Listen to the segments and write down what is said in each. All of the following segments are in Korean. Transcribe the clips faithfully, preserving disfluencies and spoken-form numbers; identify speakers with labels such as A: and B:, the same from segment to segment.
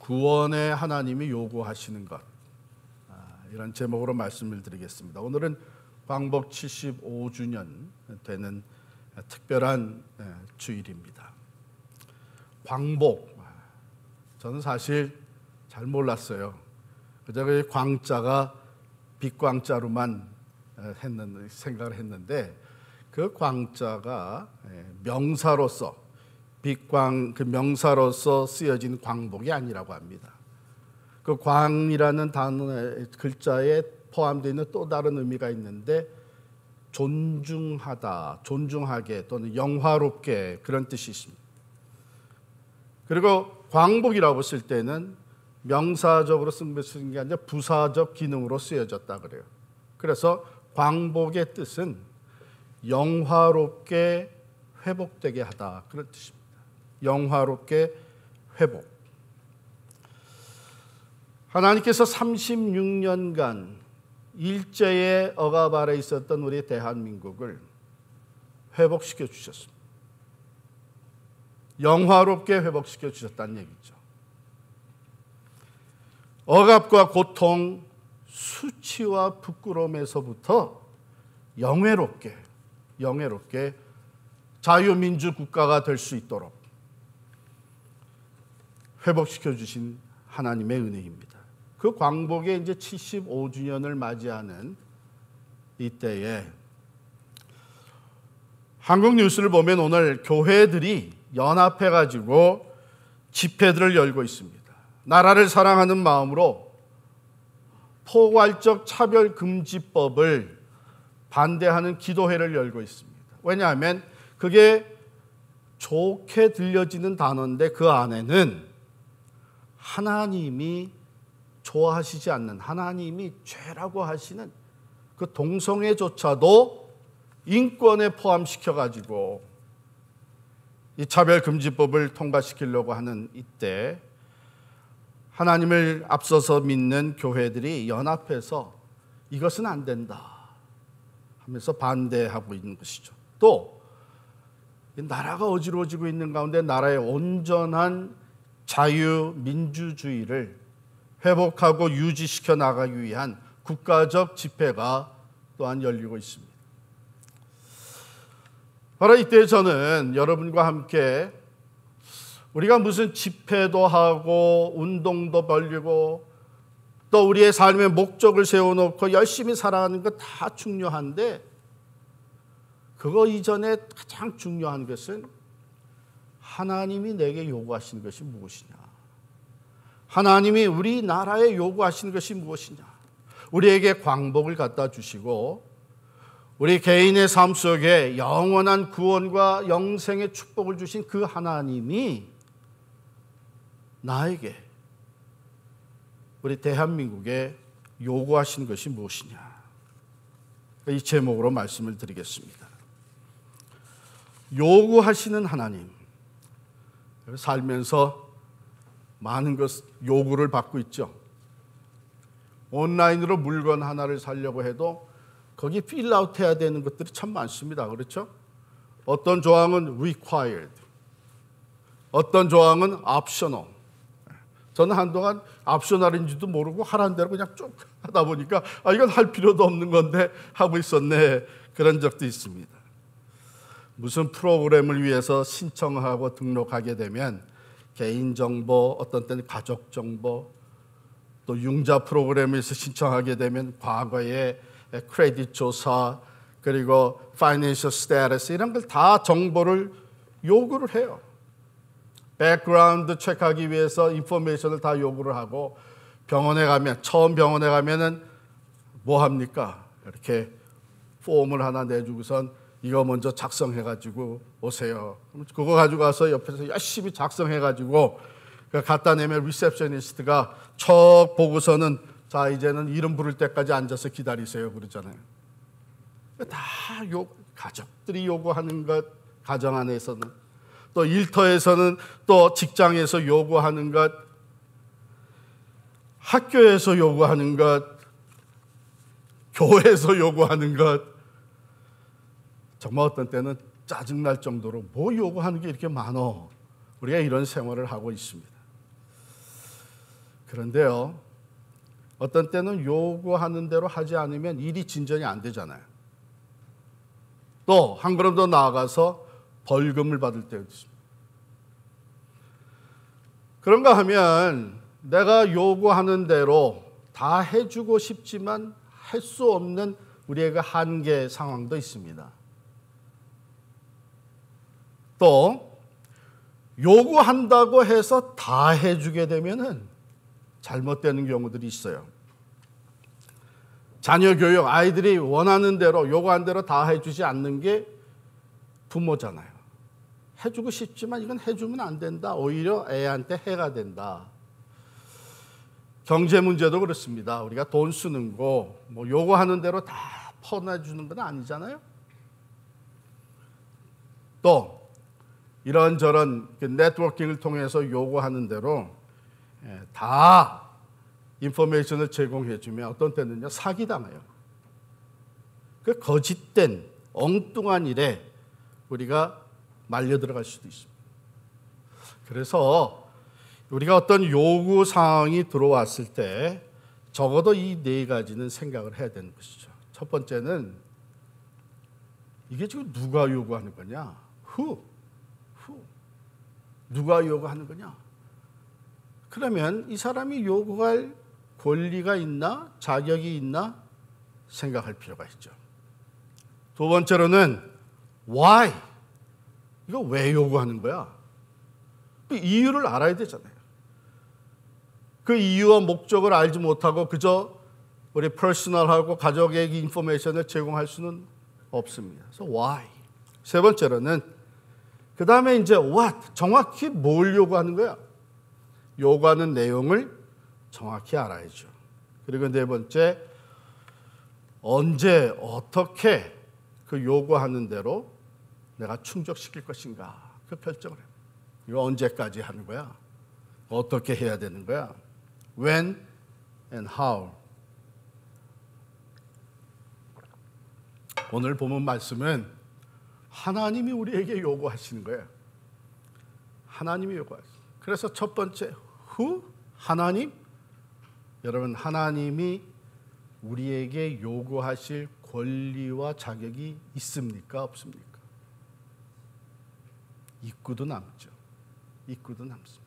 A: 구원의 하나님이 요구하시는 것, 이런 제목으로 말씀을 드리겠습니다. 오늘은 광복 칠십오 주년 되는 특별한 주일입니다. 광복, 저는 사실 잘 몰랐어요. 그저 그 광자가 빛광자로만 했는, 생각을 했는데 그 광자가 명사로서, 빛광 그 명사로서 쓰여진 광복이 아니라고 합니다. 그 광이라는 단어의 글자에 포함되어 있는 또 다른 의미가 있는데 존중하다, 존중하게 또는 영화롭게, 그런 뜻이 있습니다. 그리고 광복이라고 쓸 때는 명사적으로 쓴 게 아니라 부사적 기능으로 쓰여졌다 그래요. 그래서 광복의 뜻은 영화롭게 회복되게 하다, 그런 뜻입니다. 영화롭게 회복. 하나님께서 삼십육 년간 일제의 억압 아래 있었던 우리 대한민국을 회복시켜 주셨습니다. 영화롭게 회복시켜 주셨다는 얘기죠. 억압과 고통, 수치와 부끄러움에서부터 영예롭게, 영예롭게 자유민주 국가가 될 수 있도록 회복시켜 주신 하나님의 은혜입니다. 그 광복의 이제 칠십오 주년을 맞이하는 이때에 한국 뉴스를 보면 오늘 교회들이 연합해 가지고 집회들을 열고 있습니다. 나라를 사랑하는 마음으로 포괄적 차별금지법을 반대하는 기도회를 열고 있습니다. 왜냐하면 그게 좋게 들려지는 단어인데 그 안에는 하나님이 좋아하시지 않는, 하나님이 죄라고 하시는 그 동성애조차도 인권에 포함시켜가지고 이 차별금지법을 통과시키려고 하는 이때 하나님을 앞서서 믿는 교회들이 연합해서 이것은 안 된다 하면서 반대하고 있는 것이죠. 또 나라가 어지러워지고 있는 가운데 나라의 온전한 자유, 민주주의를 회복하고 유지시켜 나가기 위한 국가적 집회가 또한 열리고 있습니다. 바로 이때 저는 여러분과 함께 우리가 무슨 집회도 하고 운동도 벌리고 또 우리의 삶의 목적을 세워놓고 열심히 살아가는 것 다 중요한데 그거 이전에 가장 중요한 것은 하나님이 내게 요구하시는 것이 무엇이냐, 하나님이 우리나라에 요구하시는 것이 무엇이냐, 우리에게 광복을 갖다 주시고 우리 개인의 삶 속에 영원한 구원과 영생의 축복을 주신 그 하나님이 나에게, 우리 대한민국에 요구하신 것이 무엇이냐, 이 제목으로 말씀을 드리겠습니다. 요구하시는 하나님. 살면서 많은 것 요구를 받고 있죠. 온라인으로 물건 하나를 사려고 해도 거기 필아웃 해야 되는 것들이 참 많습니다. 그렇죠? 어떤 조항은 required, 어떤 조항은 optional. 저는 한동안 옵셔널인지도 모르고 하라는 대로 그냥 쭉 하다 보니까 아 이건 할 필요도 없는 건데 하고 있었네, 그런 적도 있습니다. 무슨 프로그램을 위해서 신청하고 등록하게 되면 개인정보, 어떤 때는 가족정보, 또 융자 프로그램에서 신청하게 되면 과거의 크레딧 조사, 그리고 파이낸셜 스테이터스 이런 걸 다 정보를 요구를 해요. 백그라운드 체크하기 위해서 인포메이션을 다 요구를 하고 병원에 가면, 처음 병원에 가면은 뭐 합니까? 이렇게 폼을 하나 내주고선 이거 먼저 작성해가지고 오세요. 그거 가지고 가서 옆에서 열심히 작성해가지고 갖다 내면 리셉셔니스트가 척 보고서는 자 이제는 이름 부를 때까지 앉아서 기다리세요 그러잖아요. 다 요, 가족들이 요구하는 것, 가정 안에서는 또 일터에서는 또 직장에서 요구하는 것, 학교에서 요구하는 것, 교회에서 요구하는 것, 정말 어떤 때는 짜증날 정도로 뭐 요구하는 게 이렇게 많어. 우리가 이런 생활을 하고 있습니다. 그런데요, 어떤 때는 요구하는 대로 하지 않으면 일이 진전이 안 되잖아요. 또 한 걸음 더 나아가서 벌금을 받을 때도 있습니다. 그런가 하면 내가 요구하는 대로 다 해주고 싶지만 할 수 없는 우리에게 한계 상황도 있습니다. 또 요구한다고 해서 다 해주게 되면은 잘못되는 경우들이 있어요. 자녀 교육, 아이들이 원하는 대로 요구한 대로 다 해주지 않는 게 부모잖아요. 해주고 싶지만 이건 해주면 안 된다. 오히려 애한테 해가 된다. 경제 문제도 그렇습니다. 우리가 돈 쓰는 거 뭐 요구하는 대로 다 퍼내주는 건 아니잖아요. 또 이런저런 네트워킹을 통해서 요구하는 대로 다 인포메이션을 제공해 주면 어떤 때는요 사기당해요. 그 거짓된 엉뚱한 일에 우리가 말려 들어갈 수도 있습니다. 그래서 우리가 어떤 요구 사항이 들어왔을 때 적어도 이 네 가지는 생각을 해야 되는 것이죠. 첫 번째는 이게 지금 누가 요구하는 거냐? Who? Who? 누가 요구하는 거냐? 그러면 이 사람이 요구할 권리가 있나? 자격이 있나? 생각할 필요가 있죠. 두 번째로는 why? 이거 왜 요구하는 거야? 그 이유를 알아야 되잖아요. 그 이유와 목적을 알지 못하고 그저 우리 퍼스널하고 가족에게 인포메이션을 제공할 수는 없습니다. 그래서 why? 세 번째로는 그 다음에 이제 what? 정확히 뭘 요구하는 거야? 요구하는 내용을 정확히 알아야죠. 그리고 네 번째, 언제 어떻게 그 요구하는 대로 내가 충족시킬 것인가 그 결정을 해요. 이거 언제까지 하는 거야? 어떻게 해야 되는 거야? When and how. 오늘 본문 말씀은 하나님이 우리에게 요구하시는 거예요. 하나님이 요구하시는. 그래서 첫 번째 who? 하나님. 여러분, 하나님이 우리에게 요구하실 권리와 자격이 있습니까? 없습니까? 있고도 남죠. 있고도 남습니다.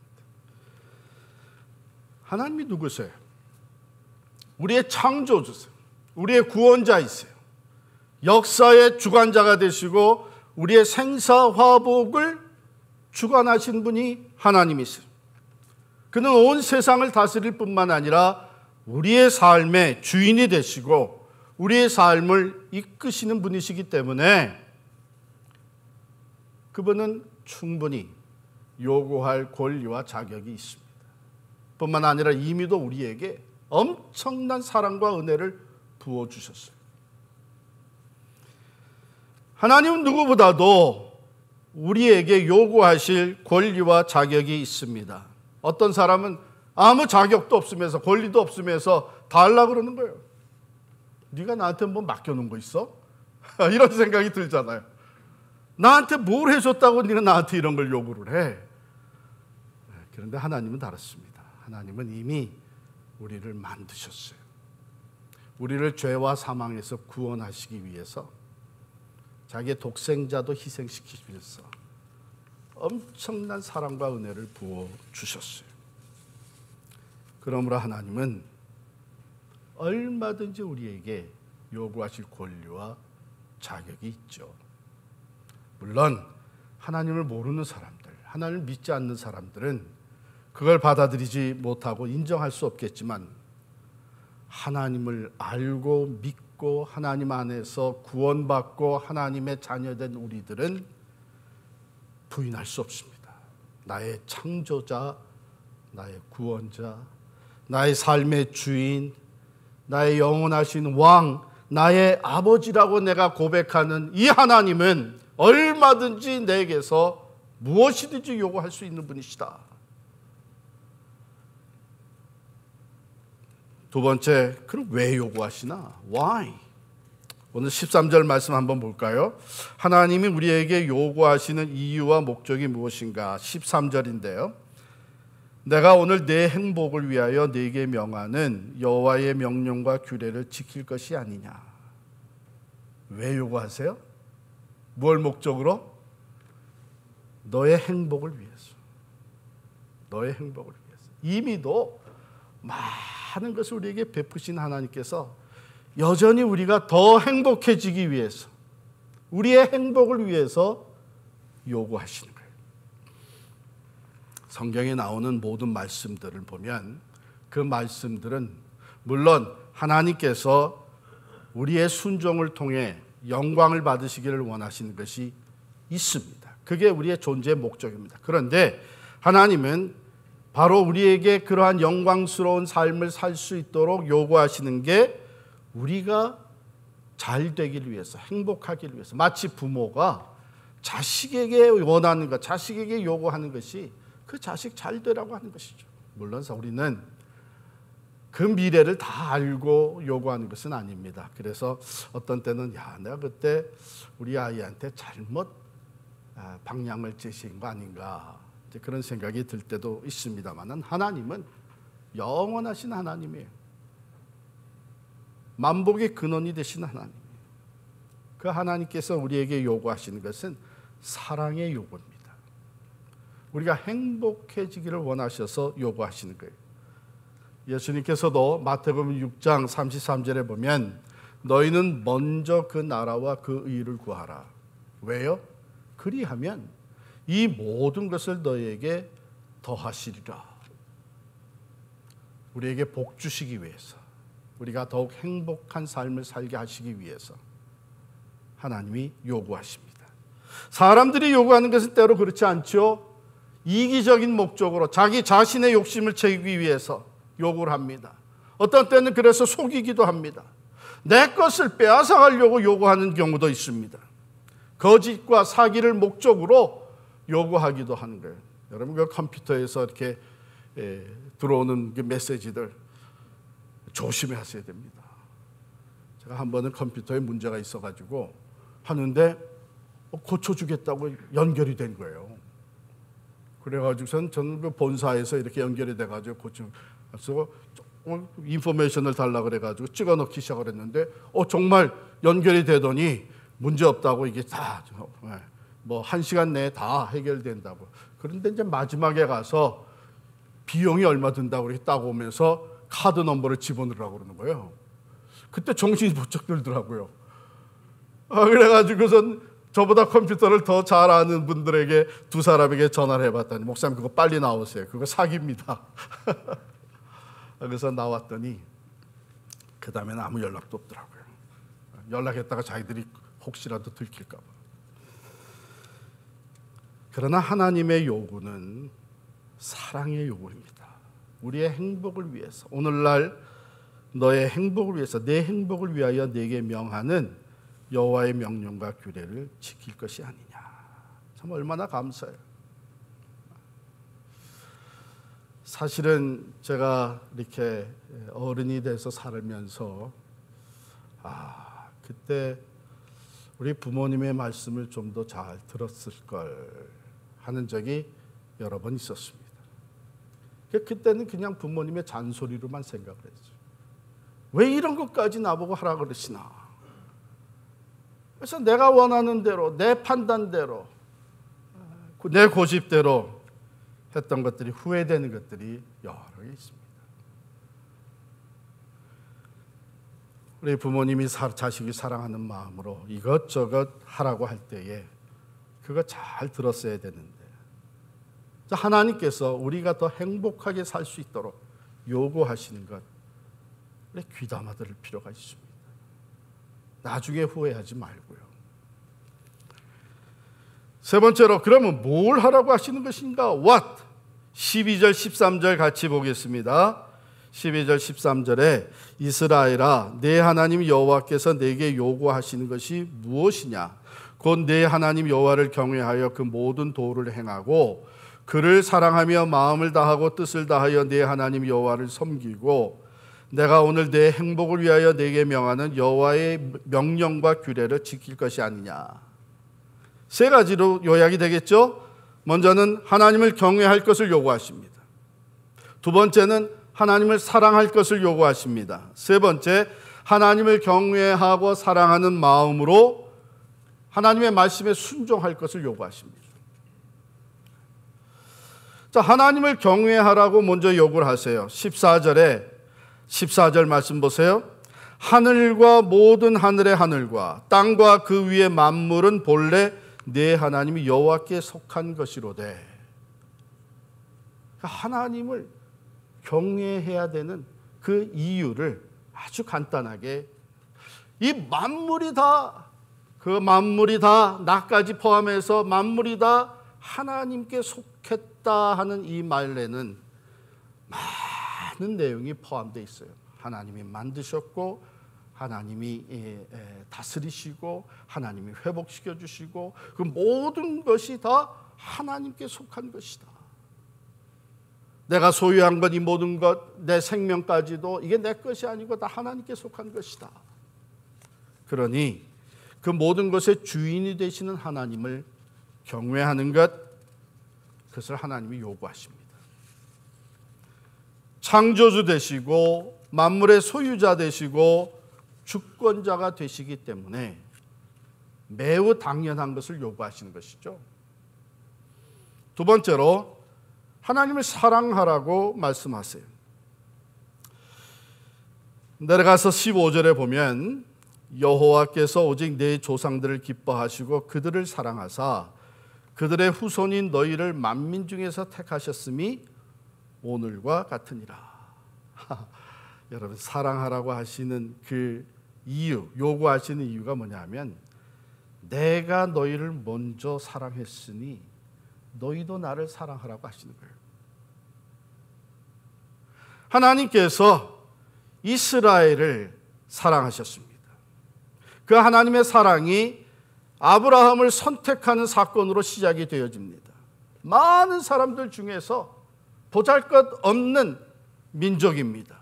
A: 하나님이 누구세요? 우리의 창조주세요. 우리의 구원자이세요. 역사의 주관자가 되시고 우리의 생사화복을 주관하신 분이 하나님이세요. 그는 온 세상을 다스릴 뿐만 아니라 우리의 삶의 주인이 되시고 우리의 삶을 이끄시는 분이시기 때문에 그분은 충분히 요구할 권리와 자격이 있습니다. 뿐만 아니라 이미도 우리에게 엄청난 사랑과 은혜를 부어주셨어요. 하나님은 누구보다도 우리에게 요구하실 권리와 자격이 있습니다. 어떤 사람은 아무 자격도 없으면서 권리도 없으면서 달라 그러는 거예요. 네가 나한테 뭐 맡겨놓은 거 있어? 이런 생각이 들잖아요. 나한테 뭘 해줬다고 네가 나한테 이런 걸 요구를 해. 그런데 하나님은 다릅니다. 하나님은 이미 우리를 만드셨어요. 우리를 죄와 사망에서 구원하시기 위해서 자기의 독생자도 희생시키면서 엄청난 사랑과 은혜를 부어주셨어요. 그러므로 하나님은 얼마든지 우리에게 요구하실 권리와 자격이 있죠. 물론 하나님을 모르는 사람들, 하나님을 믿지 않는 사람들은 그걸 받아들이지 못하고 인정할 수 없겠지만 하나님을 알고 믿고 하나님 안에서 구원받고 하나님의 자녀된 우리들은 부인할 수 없습니다. 나의 창조자, 나의 구원자, 나의 삶의 주인, 나의 영원하신 왕, 나의 아버지라고 내가 고백하는 이 하나님은 얼마든지 내게서 무엇이든지 요구할 수 있는 분이시다. 두 번째, 그럼 왜 요구하시나? Why? 오늘 십삼 절 말씀 한번 볼까요? 하나님이 우리에게 요구하시는 이유와 목적이 무엇인가? 십삼 절인데요. 내가 오늘 내 행복을 위하여 네게 명하는 여호와의 명령과 규례를 지킬 것이 아니냐. 왜 요구하세요? 뭘 목적으로? 너의 행복을 위해서. 너의 행복을 위해서. 이미도 많은 것을 우리에게 베푸신 하나님께서 여전히 우리가 더 행복해지기 위해서, 우리의 행복을 위해서 요구하시는 거예요. 성경에 나오는 모든 말씀들을 보면 그 말씀들은 물론 하나님께서 우리의 순종을 통해 영광을 받으시기를 원하시는 것이 있습니다. 그게 우리의 존재의 목적입니다. 그런데 하나님은 바로 우리에게 그러한 영광스러운 삶을 살 수 있도록 요구하시는 게 우리가 잘 되기를 위해서, 행복하기를 위해서. 마치 부모가 자식에게 원하는 것, 자식에게 요구하는 것이 그 자식 잘 되라고 하는 것이죠. 물론 우리는 그 미래를 다 알고 요구하는 것은 아닙니다. 그래서 어떤 때는 야, 내가 그때 우리 아이한테 잘못 방향을 제시한 거 아닌가, 이제 그런 생각이 들 때도 있습니다만은 하나님은 영원하신 하나님이에요. 만복의 근원이 되신 하나님. 그 하나님께서 우리에게 요구하시는 것은 사랑의 요구입니다. 우리가 행복해지기를 원하셔서 요구하시는 거예요. 예수님께서도 마태복음 육 장 삼십삼 절에 보면 너희는 먼저 그 나라와 그 의를 구하라. 왜요? 그리하면 이 모든 것을 너희에게 더하시리라. 우리에게 복 주시기 위해서, 우리가 더욱 행복한 삶을 살게 하시기 위해서 하나님이 요구하십니다. 사람들이 요구하는 것은 때로 그렇지 않죠. 이기적인 목적으로 자기 자신의 욕심을 채우기 위해서 요구를 합니다. 어떤 때는 그래서 속이기도 합니다. 내 것을 빼앗아가려고 요구하는 경우도 있습니다. 거짓과 사기를 목적으로 요구하기도 하는 거예요. 여러분 그 컴퓨터에서 이렇게 에, 들어오는 그 메시지들 조심하셔야 됩니다. 제가 한 번은 컴퓨터에 문제가 있어가지고 하는데 고쳐주겠다고 연결이 된 거예요. 그래가지고선 저는 그 본사에서 이렇게 연결이 돼가지고 고쳐, 그래서 인포메이션을 달라 그래가지고 찍어넣기 시작을 했는데 어 정말 연결이 되더니 문제 없다고 이게 다 뭐 한 시간 내에 다 해결된다고. 그런데 이제 마지막에 가서 비용이 얼마 든다고 이렇게 딱 오면서 카드 넘버를 집어넣으라고 그러는 거예요. 그때 정신이 번쩍 들더라고요. 아, 그래가지고선 저보다 컴퓨터를 더 잘 아는 분들에게 두 사람에게 전화를 해봤더니 목사님 그거 빨리 나오세요. 그거 사기입니다. 그래서 나왔더니 그 다음에는 아무 연락도 없더라고요. 연락했다가 자기들이 혹시라도 들킬까 봐. 그러나 하나님의 요구는 사랑의 요구입니다. 우리의 행복을 위해서, 오늘날 너의 행복을 위해서, 내 행복을 위하여 내게 명하는 여호와의 명령과 규례를 지킬 것이 아니냐. 참 얼마나 감사해요. 사실은 제가 이렇게 어른이 돼서 살면서 아 그때 우리 부모님의 말씀을 좀 더 잘 들었을 걸 하는 적이 여러 번 있었습니다. 그때는 그냥 부모님의 잔소리로만 생각을 했어요. 왜 이런 것까지 나보고 하라 그러시나. 그래서 내가 원하는 대로, 내 판단대로, 내 고집대로 했던 것들이 후회되는 것들이 여러 개 있습니다. 우리 부모님이 자식이 사랑하는 마음으로 이것저것 하라고 할 때에 그거 잘 들었어야 되는데 하나님께서 우리가 더 행복하게 살 수 있도록 요구하시는 것 우리 귀담아 들을 필요가 있습니다. 나중에 후회하지 말고요. 세 번째로 그러면 뭘 하라고 하시는 것인가? What? 십이 절 십삼 절 같이 보겠습니다. 십이 절 십삼 절에 이스라엘아 내 하나님 여호와께서 내게 요구하시는 것이 무엇이냐? 곧 내 하나님 여호와를 경외하여 그 모든 도를 행하고 그를 사랑하며 마음을 다하고 뜻을 다하여 내 하나님 여호와를 섬기고 내가 오늘 내 행복을 위하여 내게 명하는 여호와의 명령과 규례를 지킬 것이 아니냐. 세 가지로 요약이 되겠죠. 먼저는 하나님을 경외할 것을 요구하십니다. 두 번째는 하나님을 사랑할 것을 요구하십니다. 세 번째, 하나님을 경외하고 사랑하는 마음으로 하나님의 말씀에 순종할 것을 요구하십니다. 자, 하나님을 경외하라고 먼저 요구를 하세요. 십사 절에 십사 절 말씀 보세요. 하늘과 모든 하늘의 하늘과 땅과 그 위의 만물은 본래 네 하나님이 여호와께 속한 것이로되. 하나님을 경외해야 되는 그 이유를 아주 간단하게, 이 만물이 다, 그 만물이 다, 나까지 포함해서 만물이 다 하나님께 속했다 하는 이 말에는 많은 내용이 포함되어 있어요. 하나님이 만드셨고, 하나님이 다스리시고, 하나님이 회복시켜 주시고, 그 모든 것이 다 하나님께 속한 것이다. 내가 소유한 것, 이 모든 것, 내 생명까지도 이게 내 것이 아니고 다 하나님께 속한 것이다. 그러니 그 모든 것의 주인이 되시는 하나님을 경외하는 것, 그것을 하나님이 요구하십니다. 창조주 되시고 만물의 소유자 되시고 주권자가 되시기 때문에 매우 당연한 것을 요구하시는 것이죠. 두 번째로 하나님을 사랑하라고 말씀하세요. 내려가서 십오 절에 보면 여호와께서 오직 네 조상들을 기뻐하시고 그들을 사랑하사 그들의 후손인 너희를 만민 중에서 택하셨음이 오늘과 같으니라. 여러분, 사랑하라고 하시는 그 이유, 요구하시는 이유가 뭐냐면, 내가 너희를 먼저 사랑했으니 너희도 나를 사랑하라고 하시는 거예요. 하나님께서 이스라엘을 사랑하셨습니다. 그 하나님의 사랑이 아브라함을 선택하는 사건으로 시작이 되어집니다. 많은 사람들 중에서 보잘것없는 민족입니다.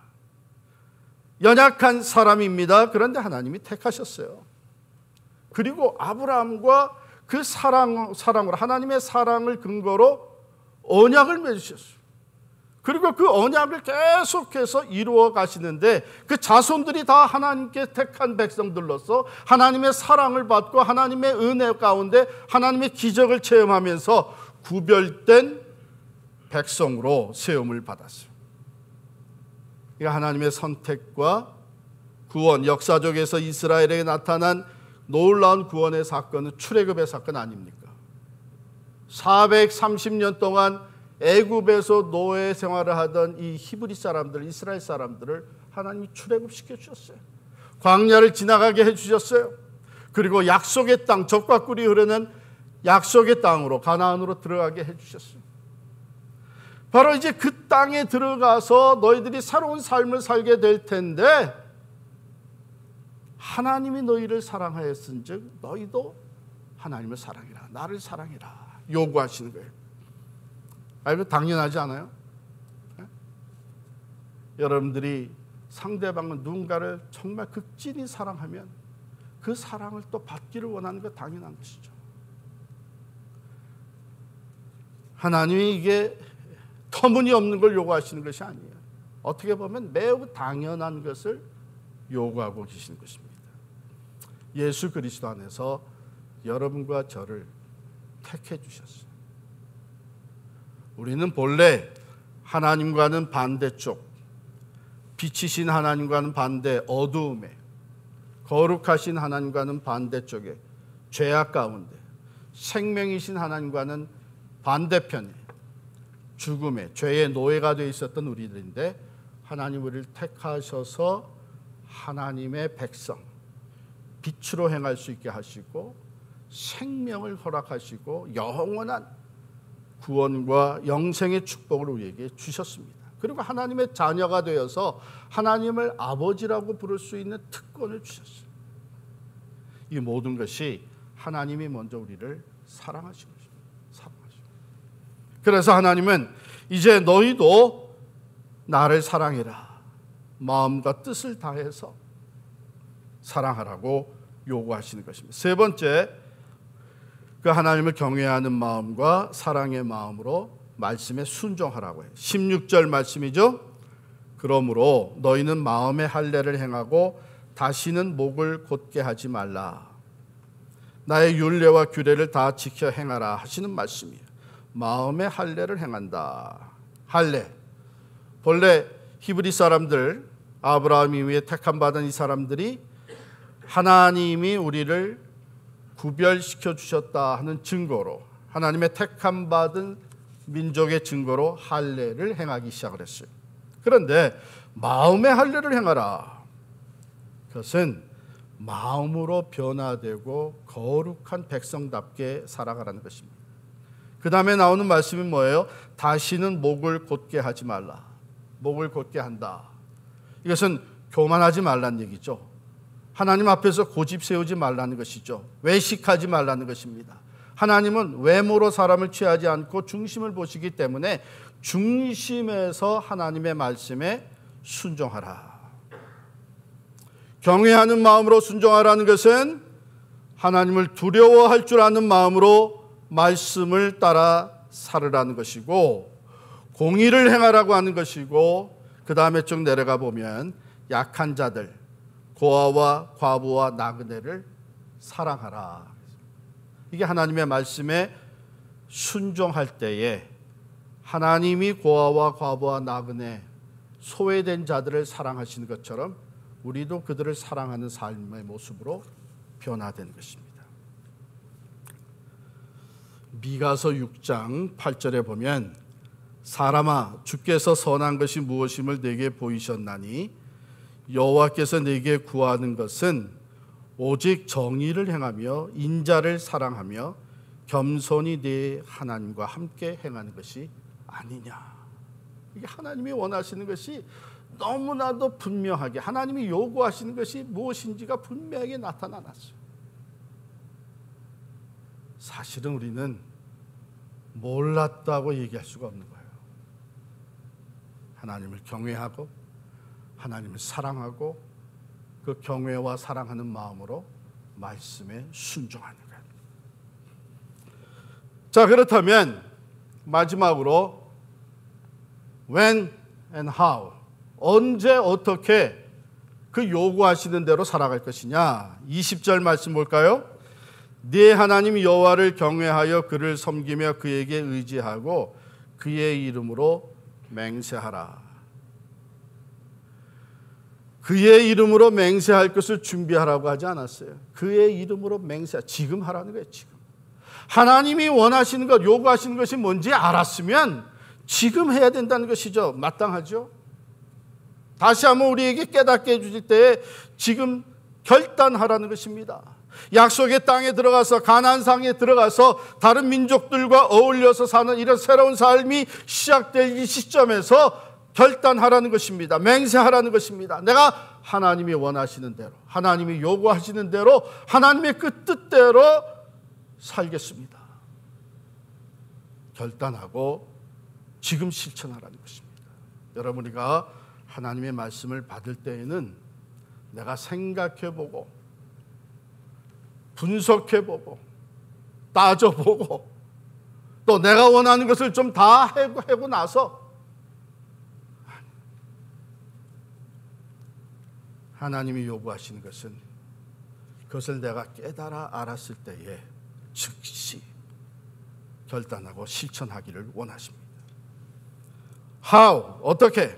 A: 연약한 사람입니다. 그런데 하나님이 택하셨어요. 그리고 아브라함과 그 사랑, 사랑으로, 하나님의 사랑을 근거로 언약을 맺으셨어요. 그리고 그 언약을 계속해서 이루어 가시는데, 그 자손들이 다 하나님께 택한 백성들로서 하나님의 사랑을 받고 하나님의 은혜 가운데 하나님의 기적을 체험하면서 구별된 백성으로 세움을 받았어요. 그러니까 하나님의 선택과 구원, 역사적에서 이스라엘에게 나타난 놀라운 구원의 사건은 출애굽의 사건 아닙니까? 사백삼십 년 동안 애굽에서 노예 생활을 하던 이 히브리 사람들, 이스라엘 사람들을 하나님이 출애굽시켜 주셨어요. 광야를 지나가게 해주셨어요. 그리고 약속의 땅, 젖과 꿀이 흐르는 약속의 땅으로, 가나안으로 들어가게 해주셨어요. 바로 이제 그 땅에 들어가서 너희들이 새로운 삶을 살게 될 텐데, 하나님이 너희를 사랑하였은즉 너희도 하나님을 사랑해라, 나를 사랑해라 요구하시는 거예요. 아, 이거 당연하지 않아요? 네? 여러분들이 상대방은 누군가를 정말 극진히 사랑하면 그 사랑을 또 받기를 원하는 거 당연한 것이죠. 하나님이 이게 터무니없는 걸 요구하시는 것이 아니에요. 어떻게 보면 매우 당연한 것을 요구하고 계시는 것입니다. 예수 그리스도 안에서 여러분과 저를 택해 주셨어요. 우리는 본래 하나님과는 반대쪽, 빛이신 하나님과는 반대 어두움에, 거룩하신 하나님과는 반대쪽에, 죄악 가운데, 생명이신 하나님과는 반대편에 죽음의, 죄의 노예가 되어 있었던 우리들인데, 하나님 우리를 택하셔서 하나님의 백성, 빛으로 행할 수 있게 하시고 생명을 허락하시고 영원한 구원과 영생의 축복을 우리에게 주셨습니다. 그리고 하나님의 자녀가 되어서 하나님을 아버지라고 부를 수 있는 특권을 주셨어요. 이 모든 것이 하나님이 먼저 우리를 사랑하신 것입니다. 사랑하신. 그래서 하나님은 이제 너희도 나를 사랑해라, 마음과 뜻을 다해서 사랑하라고 요구하시는 것입니다. 세 번째, 그 하나님을 경외하는 마음과 사랑의 마음으로 말씀에 순종하라고 해요. 십육 절 말씀이죠. 그러므로 너희는 마음의 할례를 행하고 다시는 목을 곧게 하지 말라. 나의 율례와 규례를 다 지켜 행하라 하시는 말씀이에요. 마음의 할례를 행한다. 할례. 본래 히브리 사람들, 아브라함 이후에 택함받은 이 사람들이 하나님이 우리를 구별시켜 주셨다 하는 증거로, 하나님의 택함받은 민족의 증거로 할례를 행하기 시작을 했어요. 그런데 마음의 할례를 행하라. 그것은 마음으로 변화되고 거룩한 백성답게 살아가라는 것입니다. 그 다음에 나오는 말씀이 뭐예요? 다시는 목을 곧게 하지 말라. 목을 곧게 한다. 이것은 교만하지 말라는 얘기죠. 하나님 앞에서 고집 세우지 말라는 것이죠. 외식하지 말라는 것입니다. 하나님은 외모로 사람을 취하지 않고 중심을 보시기 때문에 중심에서 하나님의 말씀에 순종하라. 경외하는 마음으로 순종하라는 것은 하나님을 두려워할 줄 아는 마음으로 말씀을 따라 살으라는 것이고, 공의를 행하라고 하는 것이고, 그 다음에 쭉 내려가 보면 약한 자들, 고아와 과부와 나그네를 사랑하라. 이게 하나님의 말씀에 순종할 때에 하나님이 고아와 과부와 나그네, 소외된 자들을 사랑하시는 것처럼 우리도 그들을 사랑하는 삶의 모습으로 변화된 것입니다. 미가서 육 장 팔 절에 보면 사람아 주께서 선한 것이 무엇임을 내게 보이셨나니 여호와께서 내게 구하는 것은 오직 정의를 행하며 인자를 사랑하며 겸손히 네 하나님과 함께 행하는 것이 아니냐. 이게 하나님이 원하시는 것이 너무나도 분명하게, 하나님이 요구하시는 것이 무엇인지가 분명하게 나타나놨어요. 사실은 우리는 몰랐다고 얘기할 수가 없는 거예요. 하나님을 경외하고 하나님을 사랑하고 그 경외와 사랑하는 마음으로 말씀에 순종하는 거예요. 자, 그렇다면 마지막으로 when and how, 언제 어떻게 그 요구하시는 대로 살아갈 것이냐. 이십 절 말씀 볼까요? 네 하나님 여호와를 경외하여 그를 섬기며 그에게 의지하고 그의 이름으로 맹세하라. 그의 이름으로 맹세할 것을 준비하라고 하지 않았어요. 그의 이름으로 맹세, 지금 하라는 거예요. 지금 하나님이 원하시는 것, 요구하시는 것이 뭔지 알았으면 지금 해야 된다는 것이죠. 마땅하죠. 다시 한번 우리에게 깨닫게 해주실 때에 지금 결단하라는 것입니다. 약속의 땅에 들어가서, 가나안 땅에 들어가서 다른 민족들과 어울려서 사는 이런 새로운 삶이 시작될 이 시점에서 결단하라는 것입니다. 맹세하라는 것입니다. 내가 하나님이 원하시는 대로, 하나님이 요구하시는 대로, 하나님의 그 뜻대로 살겠습니다. 결단하고 지금 실천하라는 것입니다. 여러분, 우리가 하나님의 말씀을 받을 때에는 내가 생각해보고 분석해보고 따져보고 또 내가 원하는 것을 좀 다 해고 나서 하나님이 요구하시는 것은 그것을 내가 깨달아 알았을 때에 즉시 결단하고 실천하기를 원하십니다. How? 어떻게?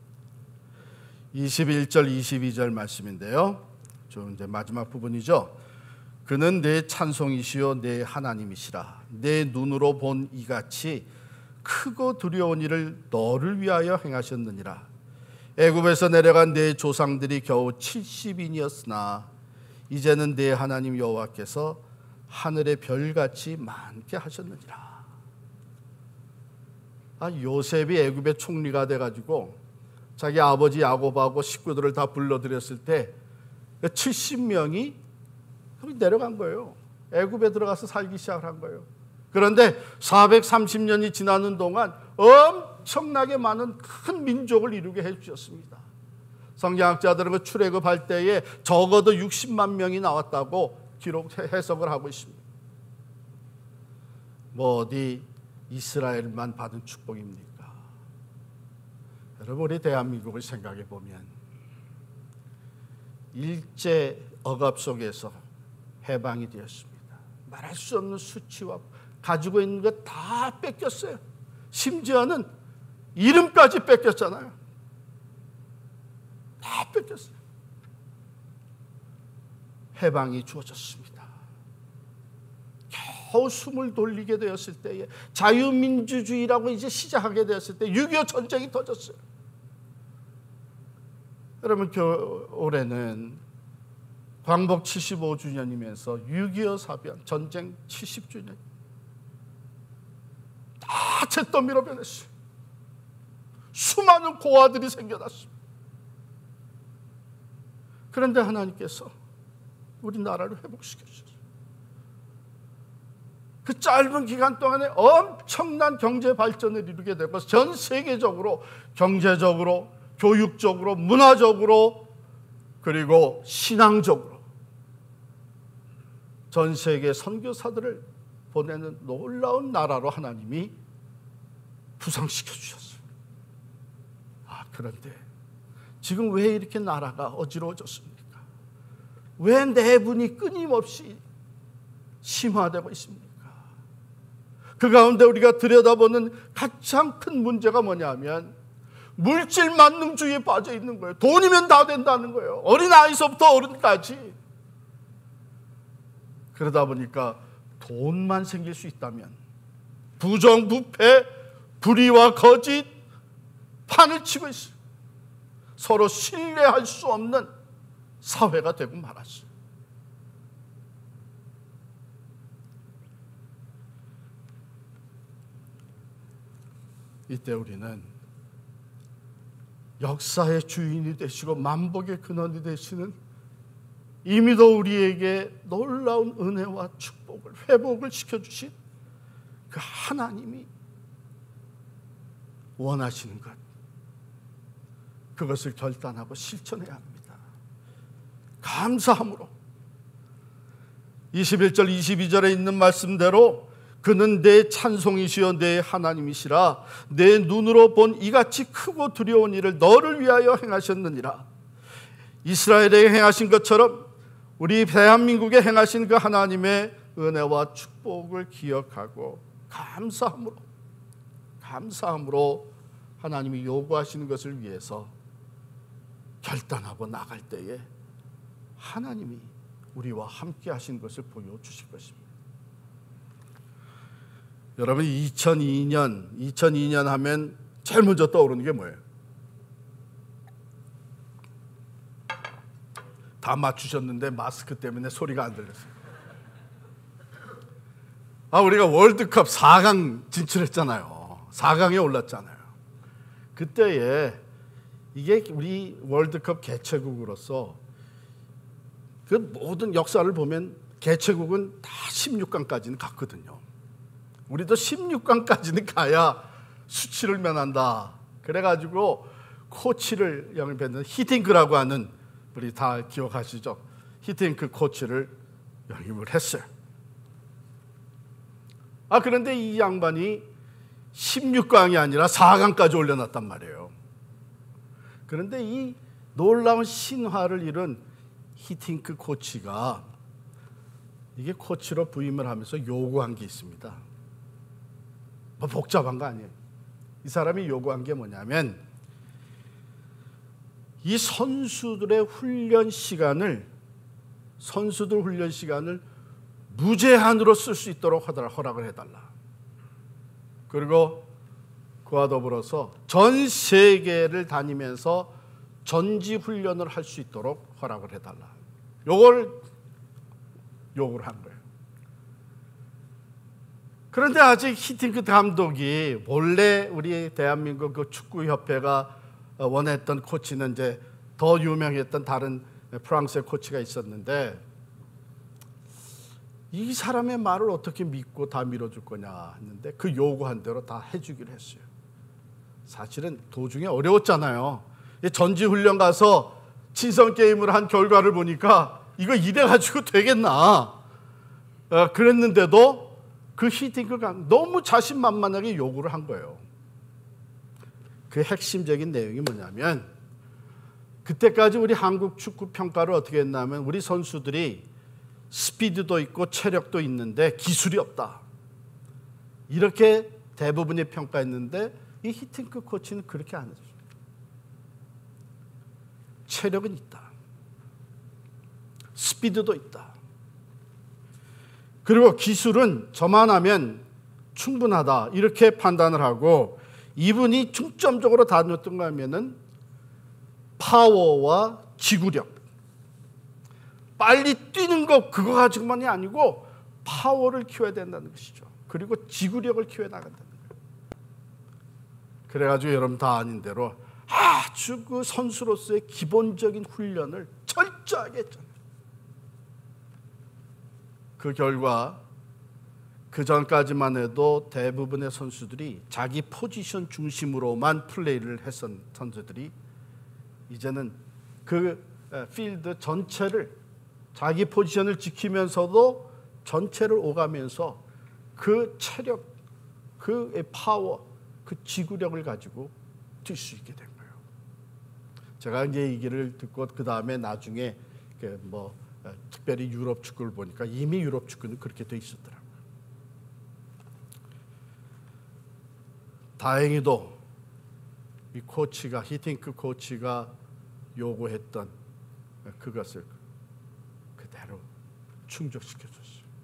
A: 이십일 절 이십이 절 말씀인데요. 좀 이제 마지막 부분이죠. 그는 내 찬송이시요 내 하나님이시라. 내 눈으로 본 이같이 크고 두려운 일을 너를 위하여 행하셨느니라. 애굽에서 내려간 내 조상들이 겨우 칠십 인이었으나 이제는 내 하나님 여호와께서 하늘의 별같이 많게 하셨느니라. 아, 요셉이 애굽의 총리가 돼가지고 자기 아버지 야곱하고 식구들을 다 불러들였을 때 칠십 명이 내려간 거예요. 애굽에 들어가서 살기 시작한 거예요. 그런데 사백삼십 년이 지나는 동안 엄청나게 많은 큰 민족을 이루게 해주셨습니다. 성경학자들은 그 출애굽할 때에 적어도 육십만 명이 나왔다고 기록 해석을 하고 있습니다. 뭐 어디 이스라엘만 받은 축복입니까? 여러분, 우리 대한민국을 생각해 보면 일제 억압 속에서 해방이 되었습니다. 말할 수 없는 수치와 가지고 있는 것 다 뺏겼어요. 심지어는 이름까지 뺏겼잖아요. 다 뺏겼어요. 해방이 주어졌습니다. 겨우 숨을 돌리게 되었을 때에, 자유민주주의라고 이제 시작하게 되었을 때 육이오 전쟁이 터졌어요. 여러분, 올해는 광복 칠십오 주년이면서 육이오 사변 전쟁 칠십 주년 다 잿더미로 변했어요. 수많은 고아들이 생겨났습니다. 그런데 하나님께서 우리나라를 회복시켜 주셨어요. 그 짧은 기간 동안에 엄청난 경제 발전을 이루게 되고 전 세계적으로 경제적으로, 교육적으로, 문화적으로, 그리고 신앙적으로 전 세계 선교사들을 보내는 놀라운 나라로 하나님이 부상시켜 주셨어요. 아, 그런데 지금 왜 이렇게 나라가 어지러워졌습니까? 왜 내분이 끊임없이 심화되고 있습니까? 그 가운데 우리가 들여다보는 가장 큰 문제가 뭐냐면 물질 만능주의에 빠져 있는 거예요. 돈이면 다 된다는 거예요. 어린아이서부터 어른까지. 그러다 보니까 돈만 생길 수 있다면 부정부패, 불의와 거짓 판을 치고 있어요. 서로 신뢰할 수 없는 사회가 되고 말았어요. 이때 우리는 역사의 주인이 되시고 만복의 근원이 되시는 이미도 우리에게 놀라운 은혜와 축복을, 회복을 시켜주신 그 하나님이 원하시는 것, 그것을 결단하고 실천해야 합니다. 감사함으로 이십일 절 이십이 절에 있는 말씀대로 그는 내 찬송이시여 내 하나님이시라. 내 눈으로 본 이같이 크고 두려운 일을 너를 위하여 행하셨느니라. 이스라엘에 행하신 것처럼 우리 대한민국에 행하신 그 하나님의 은혜와 축복을 기억하고 감사함으로 감사함으로 하나님이 요구하시는 것을 위해서 결단하고 나갈 때에 하나님이 우리와 함께 하신 것을 보여주실 것입니다. 여러분, 이천이 년, 이천이 년 하면 제일 먼저 떠오르는 게 뭐예요? 다 맞추셨는데 마스크 때문에 소리가 안 들렸어요. 아, 우리가 월드컵 사 강 진출했잖아요. 사 강에 올랐잖아요. 그때에 이게 우리 월드컵 개최국으로서 그 모든 역사를 보면 개최국은 다 십육 강까지는 갔거든요. 우리도 십육 강까지는 가야 수치를 면한다. 그래가지고 코치를 영입했는 히딩크라고 하는, 우리 다 기억하시죠? 히딩크 코치를 영입을 했어요. 아, 그런데 이 양반이 십육 강이 아니라 사 강까지 올려놨단 말이에요. 그런데 이 놀라운 신화를 이룬 히딩크 코치가 이게 코치로 부임을 하면서 요구한 게 있습니다. 뭐 복잡한 거 아니에요. 이 사람이 요구한 게 뭐냐면 이 선수들의 훈련 시간을 선수들 훈련 시간을 무제한으로 쓸 수 있도록 허락을 해달라. 그리고 그와 더불어서 전 세계를 다니면서 전지 훈련을 할 수 있도록 허락을 해달라. 요걸 요구를 한 거예요. 그런데 아직 히딩크 감독이 원래 우리 대한민국 그 축구협회가 원했던 코치는 이제 더 유명했던 다른 프랑스의 코치가 있었는데 이 사람의 말을 어떻게 믿고 다 밀어줄 거냐 했는데 그 요구한 대로 다 해주기로 했어요. 사실은 도중에 어려웠잖아요. 전지훈련 가서 친선게임을 한 결과를 보니까 이거 이래가지고 되겠나. 그랬는데도 그 히팅크가 너무 자신만만하게 요구를 한 거예요. 그 핵심적인 내용이 뭐냐면 그때까지 우리 한국 축구 평가를 어떻게 했냐면 우리 선수들이 스피드도 있고 체력도 있는데 기술이 없다. 이렇게 대부분이 평가했는데 이 히팅크 코치는 그렇게 안 했어요. 체력은 있다. 스피드도 있다. 그리고 기술은 저만 하면 충분하다. 이렇게 판단을 하고 이분이 중점적으로 다뤘던 거 하면은 파워와 지구력. 빨리 뛰는 거 그거 가지고만이 아니고 파워를 키워야 된다는 것이죠. 그리고 지구력을 키워 나간다는 거예요. 그래가지고 여러분 다 아는 대로 아주 그 선수로서의 기본적인 훈련을 철저하게 했잖아요. 그 결과 그 전까지만 해도 대부분의 선수들이 자기 포지션 중심으로만 플레이를 했던 선수들이 이제는 그 필드 전체를 자기 포지션을 지키면서도 전체를 오가면서 그 체력, 그 파워, 그 지구력을 가지고 뛸 수 있게 된 거예요. 제가 이제 이 얘기를 듣고 그 다음에 나중에 뭐 특별히 유럽 축구를 보니까 이미 유럽 축구는 그렇게 돼 있었더라고요. 다행히도 이 코치가 히팅크 코치가 요구했던 그것을 그대로 충족시켜줬어요.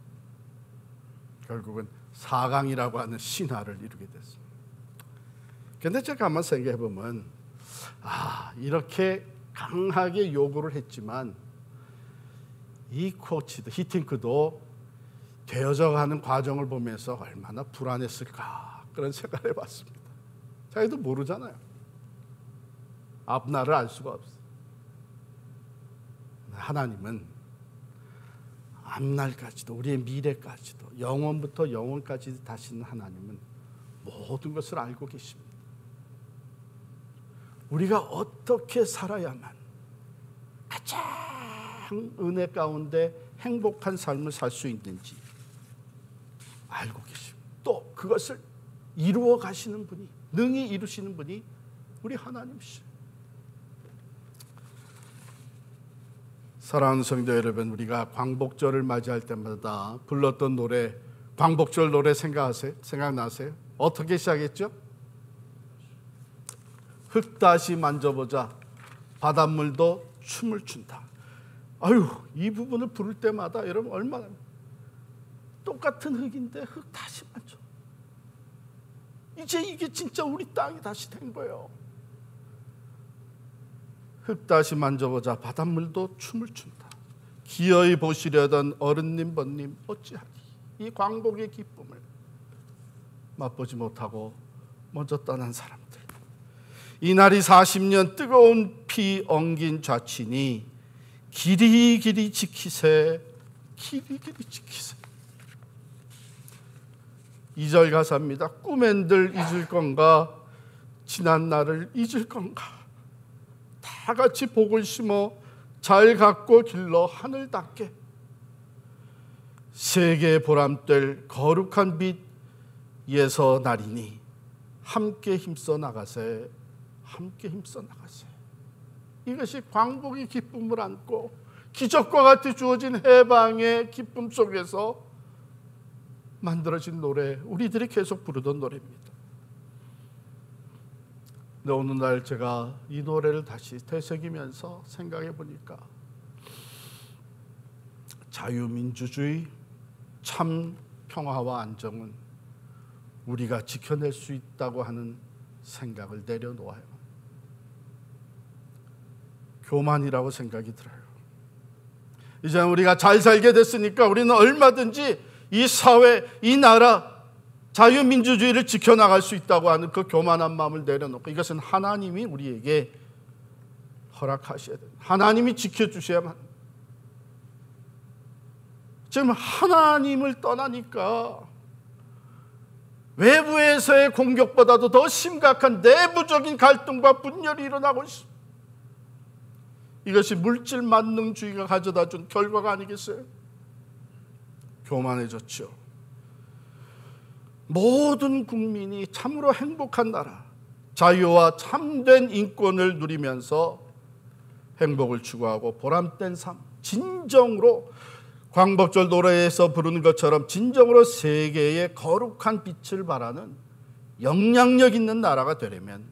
A: 결국은 사 강이라고 하는 신화를 이루게 됐습니다. 그런데 제가 한번 생각해 보면 아 이렇게 강하게 요구를 했지만 이 코치도 히팅크도 되어져가는 과정을 보면서 얼마나 불안했을까 그런 생각을 해봤습니다. 자기도 모르잖아요. 앞날을 알 수가 없어요. 하나님은 앞날까지도 우리의 미래까지도 영원부터 영원까지 다시는 하나님은 모든 것을 알고 계십니다. 우리가 어떻게 살아야만 가장 은혜 가운데 행복한 삶을 살 수 있는지 알고 계십니다. 또 그것을 이루어 가시는 분이 능히 이루시는 분이 우리 하나님이시죠. 사랑하는 성도 여러분, 우리가 광복절을 맞이할 때마다 불렀던 노래, 광복절 노래 생각하세요? 생각나세요? 어떻게 시작했죠? 흙 다시 만져보자 바닷물도 춤을 춘다. 아유, 이 부분을 부를 때마다 여러분 얼마나 똑같은 흙인데 흙 다시 만져. 이제 이게 진짜 우리 땅이 다시 된 거예요. 흙 다시 만져보자 바닷물도 춤을 춘다. 기어이 보시려던 어른님 번님 어찌하리. 이 광복의 기쁨을 맛보지 못하고 먼저 떠난 사람들. 이날이 사십 년 뜨거운 피 엉긴 좌친이 길이 길이 지키세 길이 길이 지키세. 이 절 가사입니다. 꿈엔들 잊을 건가 지난 날을 잊을 건가. 다 같이 복을 심어 잘 갖고 길러 하늘 닿게. 세계의 보람될 거룩한 빛 예서 날이니 함께 힘써 나가세 함께 힘써 나가세. 이것이 광복의 기쁨을 안고 기적과 같이 주어진 해방의 기쁨 속에서 만들어진 노래, 우리들이 계속 부르던 노래입니다. 근데 어느 날 제가 이 노래를 다시 되새기면서 생각해 보니까 자유민주주의, 참 평화와 안정은 우리가 지켜낼 수 있다고 하는 생각을 내려놓아요. 교만이라고 생각이 들어요. 이제 우리가 잘 살게 됐으니까 우리는 얼마든지 이 사회, 이 나라, 자유민주주의를 지켜나갈 수 있다고 하는 그 교만한 마음을 내려놓고 이것은 하나님이 우리에게 허락하셔야 됩니다. 하나님이 지켜주셔야만. 지금 하나님을 떠나니까 외부에서의 공격보다도 더 심각한 내부적인 갈등과 분열이 일어나고 있습니다. 이것이 물질 만능주의가 가져다 준 결과가 아니겠어요? 교만해졌죠. 모든 국민이 참으로 행복한 나라, 자유와 참된 인권을 누리면서 행복을 추구하고 보람된 삶, 진정으로 광복절 노래에서 부르는 것처럼 진정으로 세계의 거룩한 빛을 발하는 영향력 있는 나라가 되려면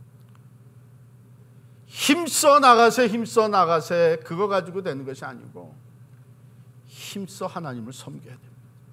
A: 힘써 나가세 힘써 나가세 그거 가지고 되는 것이 아니고 힘써 하나님을 섬겨야 됩니다.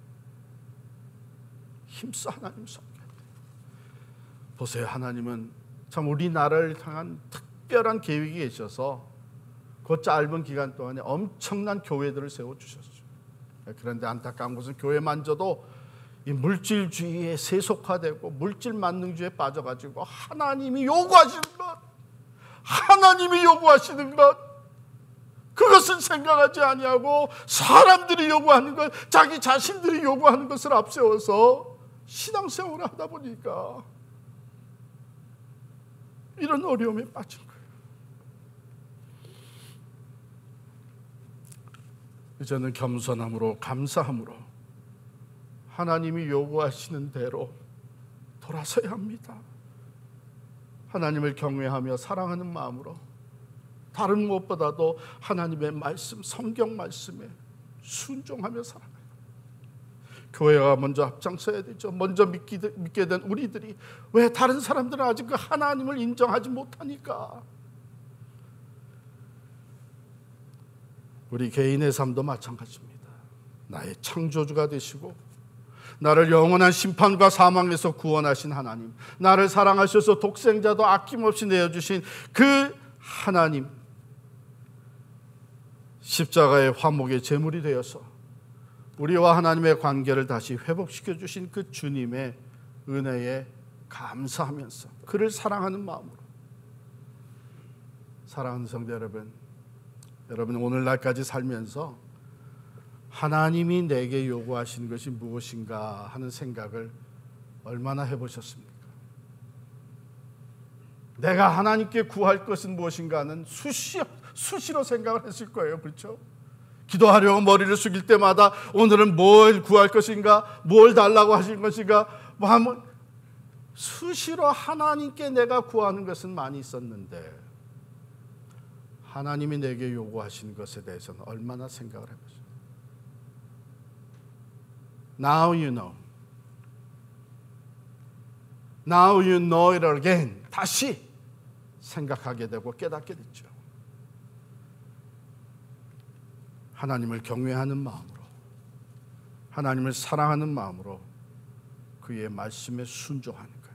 A: 힘써 하나님을 섬겨야 됩니다. 보세요. 하나님은 참 우리나라를 향한 특별한 계획이 계셔서 그 짧은 기간 동안에 엄청난 교회들을 세워주셨어요. 그런데 안타까운 것은 교회만저도 이 물질주의에 세속화되고 물질 만능주의에 빠져가지고 하나님이 요구하시는 것, 하나님이 요구하시는 것, 그것은 생각하지 아니하고 사람들이 요구하는 것, 자기 자신들이 요구하는 것을 앞세워서 신앙생활을 하다 보니까 이런 어려움에 빠진 거예요. 이제는 겸손함으로 감사함으로 하나님이 요구하시는 대로 돌아서야 합니다. 하나님을 경외하며 사랑하는 마음으로 다른 무엇보다도 하나님의 말씀, 성경 말씀에 순종하며 살아가요. 교회가 먼저 앞장서야 되죠. 먼저 믿게, 믿게 된 우리들이 왜 다른 사람들은 아직 그 하나님을 인정하지 못하니까. 우리 개인의 삶도 마찬가지입니다. 나의 창조주가 되시고 나를 영원한 심판과 사망에서 구원하신 하나님, 나를 사랑하셔서 독생자도 아낌없이 내어주신 그 하나님, 십자가의 화목의 제물이 되어서 우리와 하나님의 관계를 다시 회복시켜 주신 그 주님의 은혜에 감사하면서 그를 사랑하는 마음으로, 사랑하는 성도 여러분, 여러분 오늘날까지 살면서 하나님이 내게 요구하시는 것이 무엇인가 하는 생각을 얼마나 해보셨습니까? 내가 하나님께 구할 것은 무엇인가 하는 수시, 수시로 생각을 했을 거예요. 그렇죠? 기도하려고 머리를 숙일 때마다 오늘은 뭘 구할 것인가, 뭘 달라고 하실 것인가, 뭐 한번 수시로 하나님께 내가 구하는 것은 많이 있었는데 하나님이 내게 요구하시는 것에 대해서는 얼마나 생각을 해보세요. Now you know. Now you know it again. 다시 생각하게 되고 깨닫게 됐죠. 하나님을 경외하는 마음으로, 하나님을 사랑하는 마음으로 그의 말씀에 순종하는 것.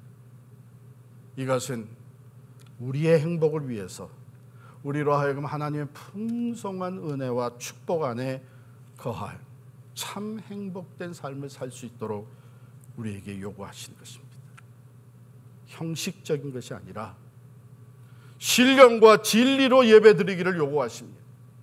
A: 이것은 우리의 행복을 위해서 우리로 하여금 하나님의 풍성한 은혜와 축복 안에 거할 참 행복된 삶을 살 수 있도록 우리에게 요구하시는 것입니다. 형식적인 것이 아니라 신령과 진리로 예배드리기를 요구하십니다.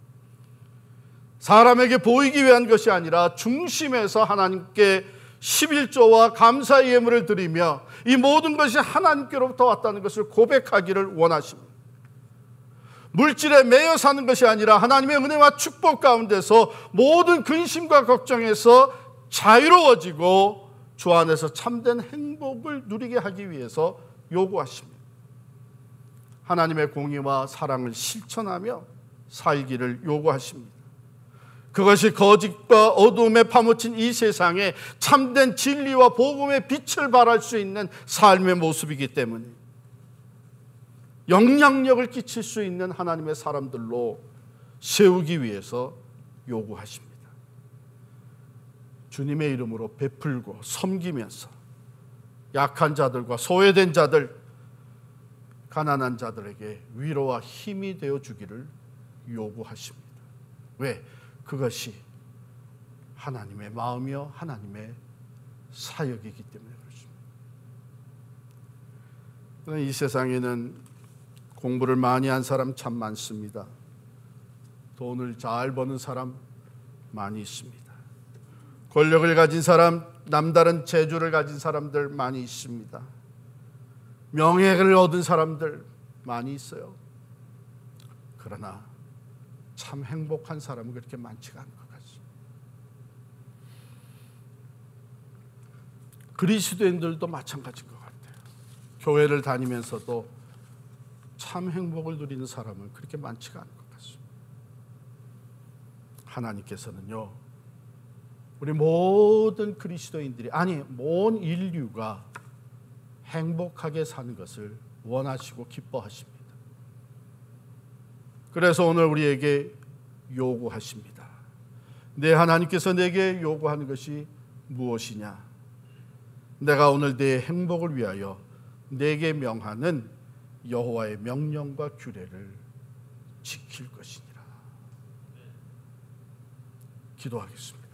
A: 사람에게 보이기 위한 것이 아니라 중심에서 하나님께 십일조와 감사의 예물을 드리며 이 모든 것이 하나님께로부터 왔다는 것을 고백하기를 원하십니다. 물질에 매여 사는 것이 아니라 하나님의 은혜와 축복 가운데서 모든 근심과 걱정에서 자유로워지고 주 안에서 참된 행복을 누리게 하기 위해서 요구하십니다. 하나님의 공의와 사랑을 실천하며 살기를 요구하십니다. 그것이 거짓과 어둠에 파묻힌 이 세상에 참된 진리와 복음의 빛을 발할 수 있는 삶의 모습이기 때문에 영향력을 끼칠 수 있는 하나님의 사람들로 세우기 위해서 요구하십니다. 주님의 이름으로 베풀고 섬기면서 약한 자들과 소외된 자들, 가난한 자들에게 위로와 힘이 되어 주기를 요구하십니다. 왜? 그것이 하나님의 마음이요 하나님의 사역이기 때문에 그렇습니다. 이 세상에는 공부를 많이 한 사람 참 많습니다. 돈을 잘 버는 사람 많이 있습니다. 권력을 가진 사람, 남다른 재주를 가진 사람들 많이 있습니다. 명예를 얻은 사람들 많이 있어요. 그러나 참 행복한 사람은 그렇게 많지가 않은 것 같습니다. 그리스도인들도 마찬가지인 것 같아요. 교회를 다니면서도 참 행복을 누리는 사람은 그렇게 많지가 않은 것 같습니다. 하나님께서는요, 우리 모든 그리스도인들이, 아니 온 인류가 행복하게 사는 것을 원하시고 기뻐하십니다. 그래서 오늘 우리에게 요구하십니다. 내 하나님께서 내게 요구하는 것이 무엇이냐? 내가 오늘 내 행복을 위하여 내게 명하는 여호와의 명령과 규례를 지킬 것이니라. 기도하겠습니다.